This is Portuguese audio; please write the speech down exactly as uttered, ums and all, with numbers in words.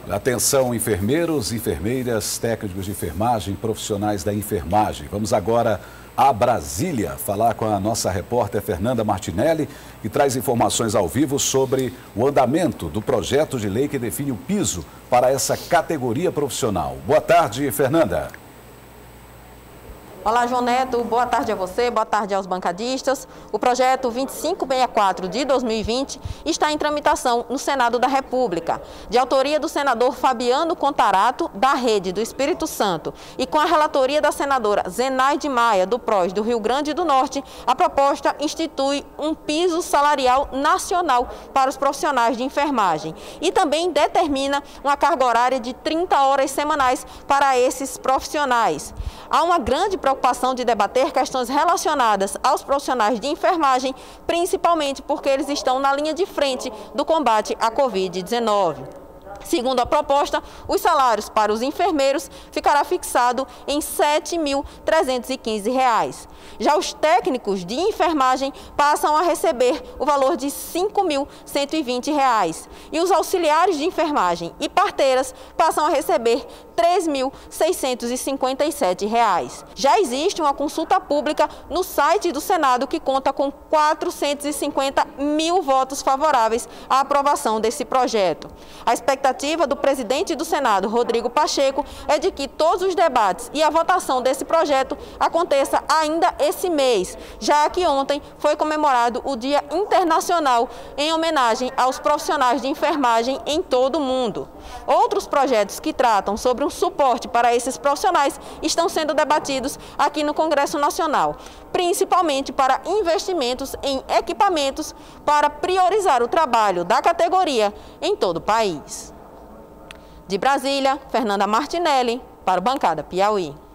Atenção, enfermeiros, enfermeiras, técnicos de enfermagem, profissionais da enfermagem. Vamos agora a Brasília falar com a nossa repórter Fernanda Martinelli, que traz informações ao vivo sobre o andamento do projeto de lei que define o piso para essa categoria profissional. Boa tarde, Fernanda. Olá, João Neto. Boa tarde a você, boa tarde aos bancadistas. O projeto vinte e cinco sessenta e quatro de dois mil e vinte está em tramitação no Senado da República, de autoria do senador Fabiano Contarato, da Rede do Espírito Santo, e com a relatoria da senadora Zenaide Maia, do P R O S do Rio Grande do Norte. A proposta institui um piso salarial nacional para os profissionais de enfermagem e também determina uma carga horária de trinta horas semanais para esses profissionais. Há uma grande preocupação de debater questões relacionadas aos profissionais de enfermagem, principalmente porque eles estão na linha de frente do combate à Covid dezenove. Segundo a proposta, os salários para os enfermeiros ficará fixado em sete mil trezentos e quinze reais. Já os técnicos de enfermagem passam a receber o valor de cinco mil cento e vinte reais. E os auxiliares de enfermagem e parteiras passam a receber três mil seiscentos e cinquenta e sete reais. Já existe uma consulta pública no site do Senado que conta com quatrocentos e cinquenta mil votos favoráveis à aprovação desse projeto. A expectativa do presidente do Senado, Rodrigo Pacheco, é de que todos os debates e a votação desse projeto aconteça ainda esse mês, já que ontem foi comemorado o Dia Internacional em homenagem aos profissionais de enfermagem em todo o mundo. Outros projetos que tratam sobre um suporte para esses profissionais estão sendo debatidos aqui no Congresso Nacional, principalmente para investimentos em equipamentos para priorizar o trabalho da categoria em todo o país. De Brasília, Fernanda Martinelli, para o Bancada Piauí.